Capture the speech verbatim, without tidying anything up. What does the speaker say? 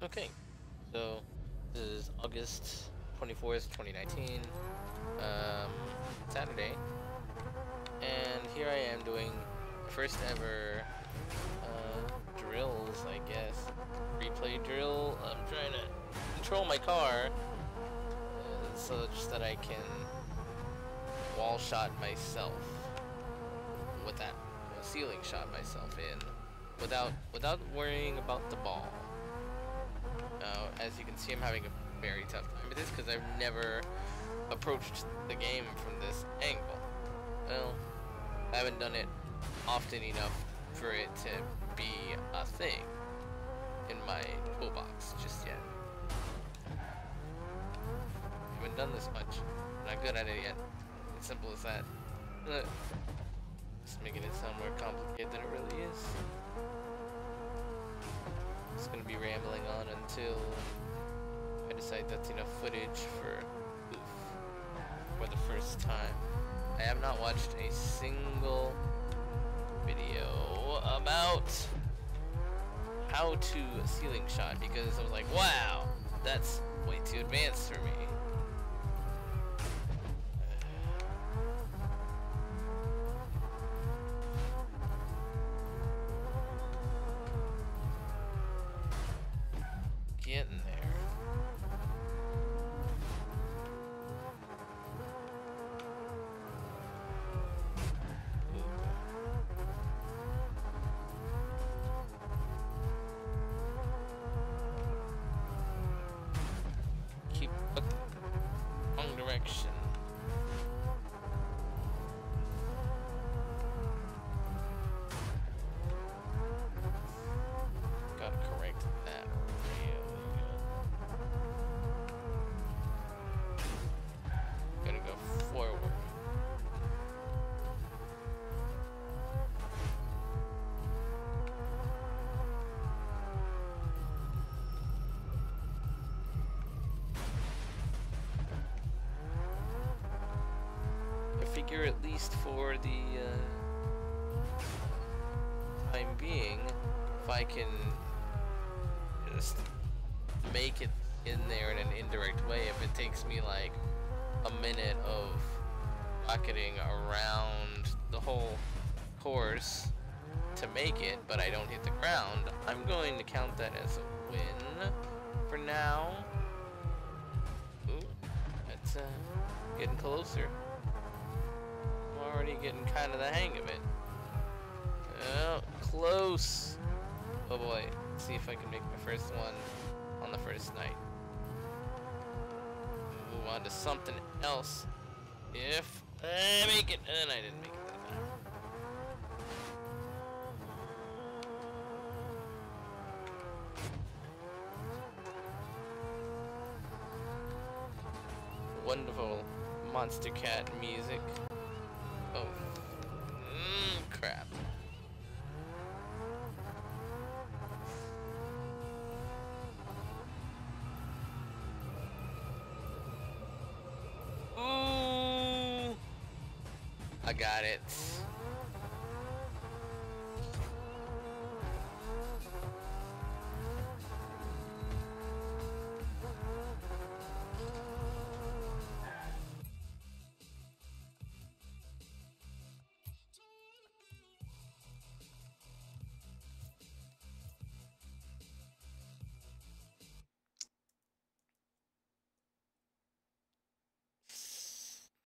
Okay, so this is August twenty-fourth, twenty nineteen, um, Saturday, and here I am doing first ever uh, drills, I guess. Replay drill. I'm trying to control my car uh, such that I can wall shot myself with that uh, ceiling shot myself in without without worrying about the ball. Uh, as you can see, I'm having a very tough time with this because I've never approached the game from this angle. Well, I haven't done it often enough for it to be a thing in my toolbox just yet. I haven't done this much. I'm not good at it yet. It's simple as that. Uh, Just making it sound more complicated than it really is. Just gonna be rambling on until I decide that's enough footage for oof, for the first time. I have not watched a single video about how to ceiling shot because I was like, wow, that's way too advanced for me. Getting there. Keep looking wrong direction. Gotta correct that. Gotta go forward. I figure at least for the uh, time being, if I can just make it in there in an indirect way, if it takes me like a minute of rocketing around the whole course to make it, but I don't hit the ground, I'm going to count that as a win for now. Ooh, that's uh, getting closer. I'm already getting kind of the hang of it. Oh, close. Oh boy, let's see if I can make my first one on the first night. Move on to something else. If I make it, and I didn't make it that time. Wonderful Monster Cat music. Oh, mm, crap. Ooh, I got it.